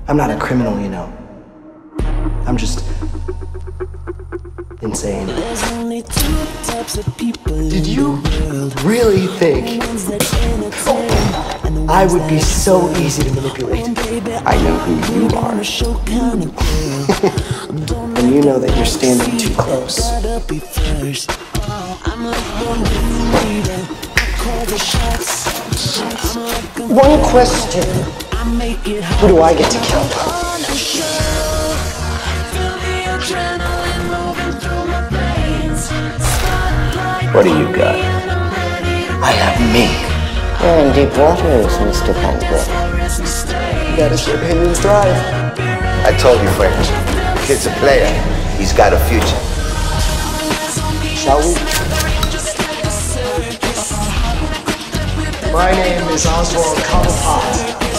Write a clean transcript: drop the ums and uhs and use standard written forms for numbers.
I'm not a criminal, you know. I'm just insane. There's only two types of people. Did you really think I would be so easy to manipulate? I know who you are. And you know that you're standing too close. One question. Who do I get to kill? What do you got? I have me. You're in deep waters, Mr. Penguin. You gotta ship Hayden's drive. I told you, Frank. Kid's a player. He's got a future. Shall we? My name is Oswald Cobblepot.